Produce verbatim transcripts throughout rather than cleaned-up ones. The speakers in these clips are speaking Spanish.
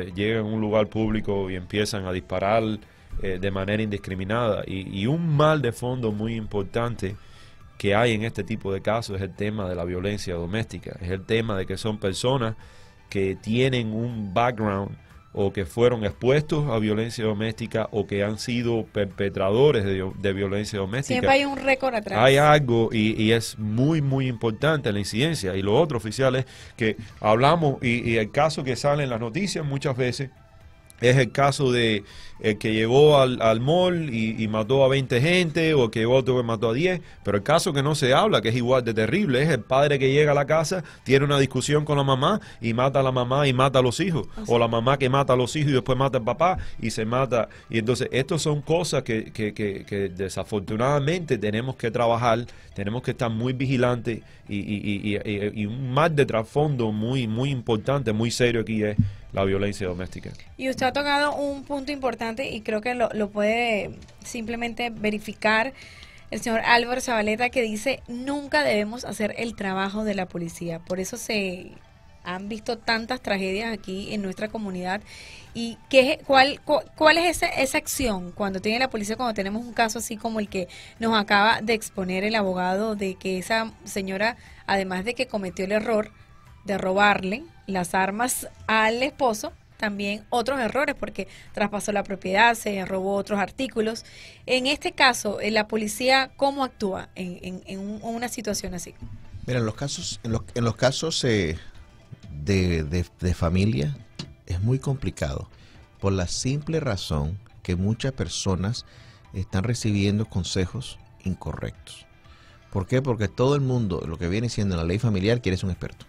eh, llegan a un lugar público y empiezan a disparar eh, de manera indiscriminada. Y, y un mal de fondo muy importante que hay en este tipo de casos es el tema de la violencia doméstica. Es el tema de que son personas que tienen un background o que fueron expuestos a violencia doméstica o que han sido perpetradores de, de violencia doméstica. Siempre hay un récord atrás. Hay algo y, y es muy, muy importante la incidencia. Y lo otro, oficial, es que hablamos y, y el caso que sale en las noticias muchas veces es el caso de el que llegó al, al mall y, y mató a veinte gente, o que otro que mató a diez, pero el caso que no se habla, que es igual de terrible, es el padre que llega a la casa, tiene una discusión con la mamá y mata a la mamá y mata a los hijos, o, sea, o la mamá que mata a los hijos y después mata al papá y se mata. Y entonces estas son cosas que, que, que, que desafortunadamente tenemos que trabajar, tenemos que estar muy vigilantes y, y, y, y, y un mal de trasfondo muy, muy importante, muy serio aquí es la violencia doméstica. Y usted ha tocado un punto importante y creo que lo, lo puede simplemente verificar el señor Álvaro Zabaleta, que dice: nunca debemos hacer el trabajo de la policía. Por eso se han visto tantas tragedias aquí en nuestra comunidad. ¿Y qué, cuál, cuál es esa, esa acción cuando tiene la policía, cuando tenemos un caso así como el que nos acaba de exponer el abogado, de que esa señora, además de que cometió el error de robarle las armas al esposo, también otros errores porque traspasó la propiedad, se robó otros artículos? En este caso, la policía, ¿cómo actúa en, en, en un, una situación así? Mira, en los casos, en los, en los casos eh, de, de, de familia es muy complicado por la simple razón que muchas personas están recibiendo consejos incorrectos. ¿Por qué? Porque todo el mundo, lo que viene siendo la ley familiar, quiere ser un experto.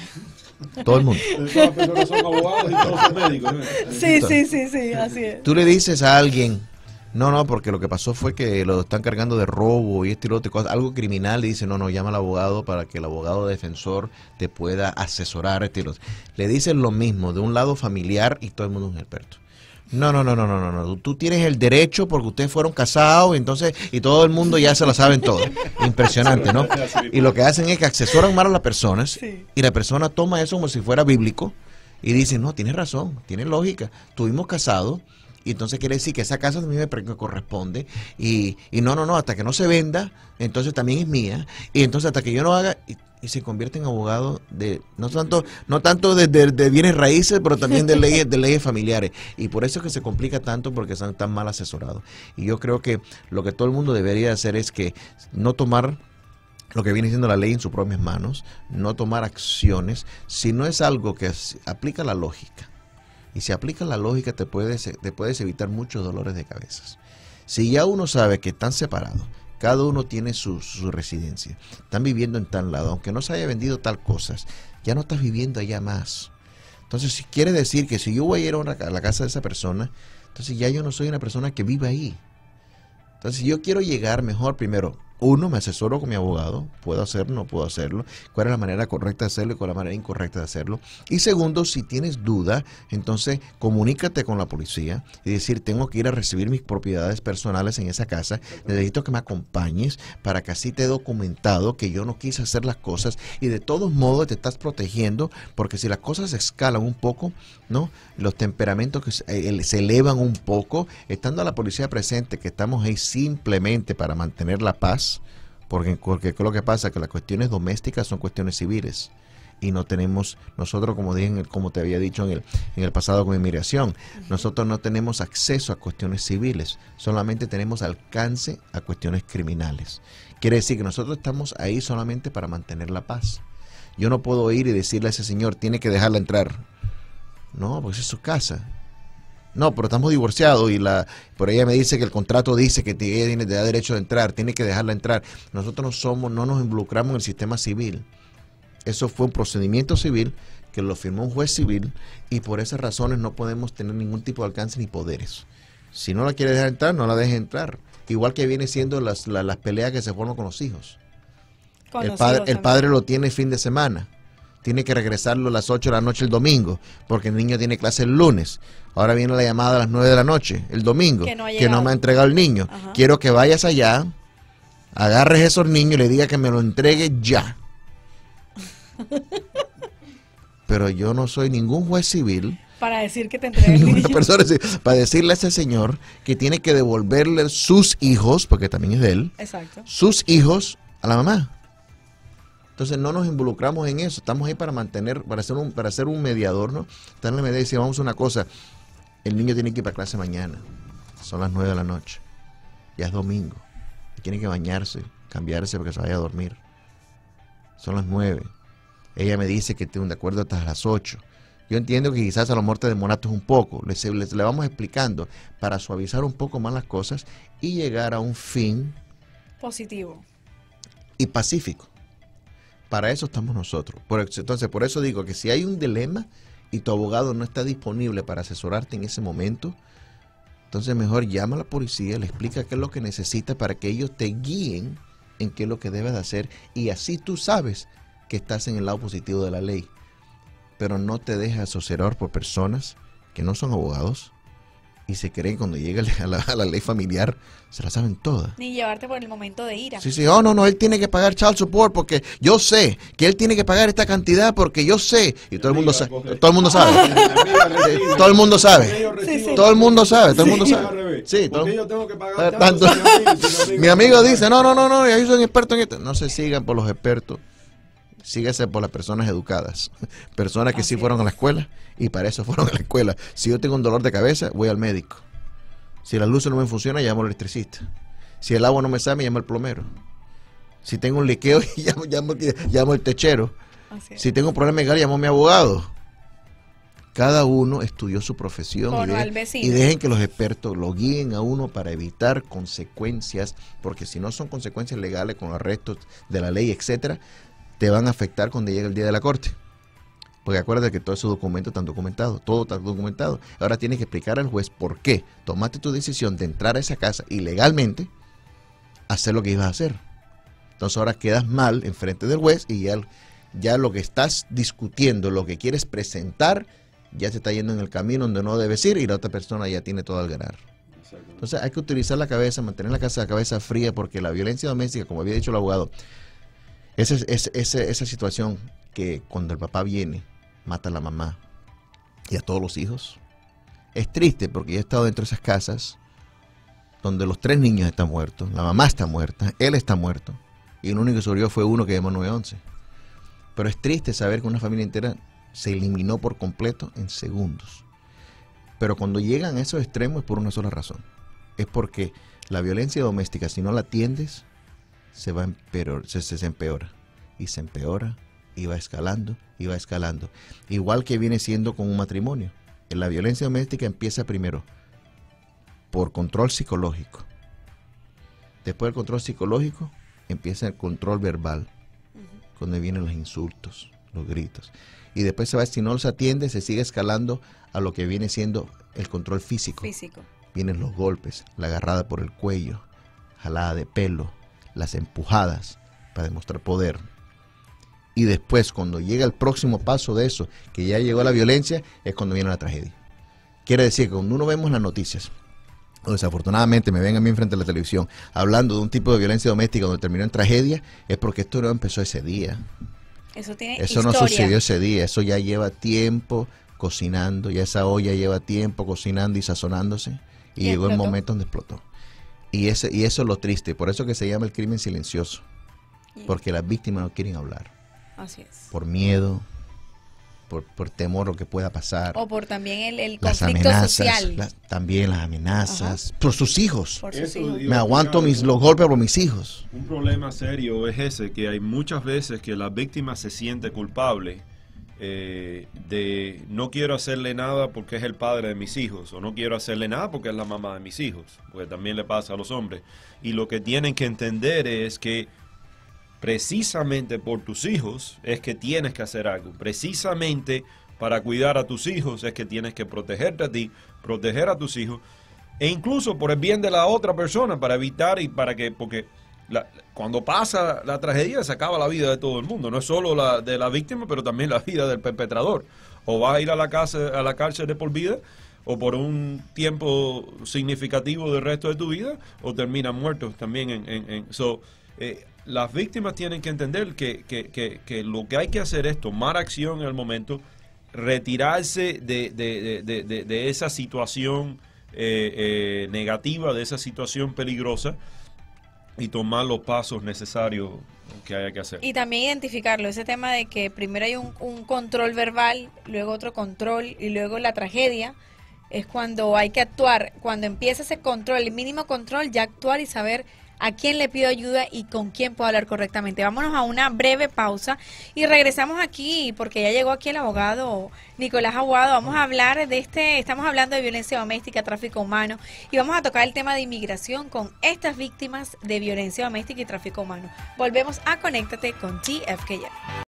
Todo el mundo. Todas las personas son abogados y todos son médicos, ¿no? Sí, sí, sí, sí, así es. Tú le dices a alguien, no, no, porque lo que pasó fue que lo están cargando de robo y este y lo otro, algo criminal, y dice, no, no, llama al abogado para que el abogado defensor te pueda asesorar, este y lo otro. Le dicen lo mismo de un lado familiar y todo el mundo es un experto. No, no, no, no, no, no, no. Tú tienes el derecho porque ustedes fueron casados, entonces, y todo el mundo ya se lo saben todo. Impresionante, ¿no? Y lo que hacen es que asesoran mal a las personas, sí, y la persona toma eso como si fuera bíblico y dice, no, tienes razón, tiene lógica. Estuvimos casados y entonces quiere decir que esa casa también me corresponde y, y no, no, no, hasta que no se venda, entonces también es mía, y entonces hasta que yo no haga... Y, y se convierte en abogado de no tanto no tanto de, de, de bienes raíces, pero también de leyes de leyes familiares, y por eso es que se complica tanto, porque están tan mal asesorados. Y yo creo que lo que todo el mundo debería hacer es que no tomar lo que viene siendo la ley en sus propias manos, no tomar acciones si no es algo que aplica la lógica. Y si aplica la lógica te puedes te puedes evitar muchos dolores de cabeza. Si ya uno sabe que están separados, cada uno tiene su, su residencia, están viviendo en tal lado, aunque no se haya vendido tal cosas, ya no estás viviendo allá más. Entonces, si quiere decir que si yo voy a ir a, una, a la casa de esa persona, entonces ya yo no soy una persona que vive ahí. Entonces, yo quiero llegar mejor, primero, uno, me asesoro con mi abogado, puedo hacerlo, no puedo hacerlo, cuál es la manera correcta de hacerlo y cuál es la manera incorrecta de hacerlo. Y segundo, si tienes duda, entonces comunícate con la policía y decir, tengo que ir a recibir mis propiedades personales en esa casa, necesito que me acompañes para que así te he documentado que yo no quise hacer las cosas, y de todos modos te estás protegiendo, porque si las cosas se escalan un poco, ¿no? Los temperamentos que se, eh, se elevan un poco, estando la policía presente, que estamos ahí simplemente para mantener la paz. Porque, porque lo que pasa es que las cuestiones domésticas son cuestiones civiles y no tenemos, nosotros como dije, como te había dicho en el, en el pasado con inmigración, nosotros no tenemos acceso a cuestiones civiles, solamente tenemos alcance a cuestiones criminales. Quiere decir que nosotros estamos ahí solamente para mantener la paz. Yo no puedo ir y decirle a ese señor, tiene que dejarla entrar. No, porque es su casa. No, pero estamos divorciados y la por ella me dice que el contrato dice que ella tiene da derecho de entrar, tiene que dejarla entrar. Nosotros no somos, no nos involucramos en el sistema civil. Eso fue un procedimiento civil que lo firmó un juez civil, y por esas razones no podemos tener ningún tipo de alcance ni poderes. Si no la quiere dejar entrar, no la deje entrar. Igual que viene siendo las, las, las peleas que se forman con los hijos. Con el, los padre, hijos el padre lo tiene fin de semana. Tiene que regresarlo a las ocho de la noche el domingo, porque el niño tiene clase el lunes. Ahora viene la llamada a las nueve de la noche, el domingo, que no, que no me ha entregado el niño. Ajá. Quiero que vayas allá, agarres esos niños y le diga que me lo entregue ya. Pero yo no soy ningún juez civil Para decir que te entrega el Una niño. persona así, para decirle a ese señor que tiene que devolverle sus hijos, porque también es de él, Exacto. sus hijos a la mamá. Entonces no nos involucramos en eso, estamos ahí para mantener, para ser un, para ser un mediador, ¿no? Estar en la medida y decir, vamos a una cosa, el niño tiene que ir para clase mañana, son las nueve de la noche, ya es domingo, tiene que bañarse, cambiarse porque se vaya a dormir, son las nueve, ella me dice que tengo de acuerdo hasta las ocho, yo entiendo que quizás a lo mejor te demoraste un poco, les, les, le vamos explicando para suavizar un poco más las cosas y llegar a un fin Positivo. y pacífico. Para eso estamos nosotros. Por, entonces, por eso digo que si hay un dilema y tu abogado no está disponible para asesorarte en ese momento, entonces mejor llama a la policía, le explica qué es lo que necesita para que ellos te guíen en qué es lo que debes de hacer y así tú sabes que estás en el lado positivo de la ley. Pero no te dejes asesorar por personas que no son abogados y se creen cuando llega a la, a la ley familiar, se la saben todas. Ni llevarte por el momento de ira. Sí, sí, oh, no, no, él tiene que pagar child support porque yo sé que él tiene que pagar esta cantidad porque yo sé. Y todo el mundo sabe, todo el mundo sabe. Todo el mundo sabe. Sí, sí. Todo el mundo sabe, todo el mundo Al sabe. revés. Sí, ¿Por todo- qué yo tengo que pagar Eh, tanto tanto- si mi amigo- si Mi amigo dice, no, no, no, no, yo soy un experto en esto. No se sigan por los expertos, síguese por las personas educadas, personas que sí Así fueron es. a la escuela y para eso fueron a la escuela. Si yo tengo un dolor de cabeza, voy al médico. Si las luces no me funcionan, llamo al electricista. Si el agua no me sale, llamo al plomero. Si tengo un liqueo, llamo, llamo, llamo al techero. Así es. Si tengo un problema legal, llamo a mi abogado. Cada uno estudió su profesión O y, no de- al vecino. y dejen que los expertos lo guíen a uno para evitar consecuencias, porque si no son consecuencias legales con arrestos de la ley, etcétera, te van a afectar cuando llegue el día de la corte. Porque acuérdate que todos esos documentos están documentados, todo está documentado. Ahora tienes que explicar al juez por qué tomaste tu decisión de entrar a esa casa ilegalmente, hacer lo que ibas a hacer. Entonces ahora quedas mal enfrente del juez y ya, ya lo que estás discutiendo, lo que quieres presentar, ya se está yendo en el camino donde no debes ir y la otra persona ya tiene todo al ganar. Entonces hay que utilizar la cabeza, mantener la casa, la cabeza fría, porque la violencia doméstica, como había dicho el abogado, esa, esa, esa, esa situación que cuando el papá viene, mata a la mamá y a todos los hijos, es triste porque yo he estado dentro de esas casas donde los tres niños están muertos, la mamá está muerta, él está muerto y el único que sobrevivió fue uno que llamó nueve once. Pero es triste saber que una familia entera se eliminó por completo en segundos. Pero cuando llegan a esos extremos es por una sola razón. Es porque la violencia doméstica, si no la atiendes, se va a empeorar, se, se, se empeora. Y se empeora, y va escalando, y va escalando. Igual que viene siendo con un matrimonio. La violencia doméstica empieza primero por control psicológico. Después del control psicológico, empieza el control verbal, donde vienen los insultos, los gritos. Y después se va, si no se atiende, se sigue escalando a lo que viene siendo el control físico. Físico. Vienen los golpes, la agarrada por el cuello, jalada de pelo, las empujadas para demostrar poder. Y después, cuando llega el próximo paso de eso, que ya llegó la violencia, es cuando viene la tragedia. Quiere decir que cuando uno vemos las noticias, o desafortunadamente me ven a mí enfrente de la televisión, hablando de un tipo de violencia doméstica donde terminó en tragedia, es porque esto no empezó ese día. Eso tiene Eso no historia. sucedió ese día, eso ya lleva tiempo cocinando, ya esa olla lleva tiempo cocinando y sazonándose, y, Y llegó el explotó. momento donde explotó. Y, ese, y eso es lo triste, por eso que se llama el crimen silencioso, Y- porque las víctimas no quieren hablar, Así es. por miedo, por, por temor a lo que pueda pasar, O por también el, el las conflicto amenazas, social. las- también las amenazas, por sus hijos. Por sus Eso hijos. digo, Me aguanto mis, los golpes por mis hijos. Un problema serio es ese, que hay muchas veces que la víctima se siente culpable eh, de no quiero hacerle nada porque es el padre de mis hijos, o no quiero hacerle nada porque es la mamá de mis hijos, porque también le pasa a los hombres. Y lo que tienen que entender es que precisamente por tus hijos es que tienes que hacer algo. Precisamente para cuidar a tus hijos es que tienes que protegerte a ti, proteger a tus hijos, e incluso por el bien de la otra persona, para evitar y para que, porque la- cuando pasa la tragedia se acaba la vida de todo el mundo, no es solo la de la víctima, pero también la vida del perpetrador. O va a ir a la casa, a la cárcel de por vida, o por un tiempo significativo del resto de tu vida, o terminan muertos también en... en, en- so, eh, las víctimas tienen que entender que, que, que, que lo que hay que hacer es tomar acción en el momento, retirarse de, de, de, de, de esa situación eh, eh, negativa, de esa situación peligrosa, y tomar los pasos necesarios que haya que hacer. Y también identificarlo, ese tema de que primero hay un, un control verbal, luego otro control y luego la tragedia, es cuando hay que actuar, cuando empieza ese control, el mínimo control, ya actuar y saber a quién le pido ayuda y con quién puedo hablar correctamente. Vámonos a una breve pausa y regresamos aquí porque ya llegó aquí el abogado Nicolás Aguado. Vamos a hablar de este, estamos hablando de violencia doméstica, tráfico humano, y vamos a tocar el tema de inmigración con estas víctimas de violencia doméstica y tráfico humano. Volvemos a Conéctate con T F K.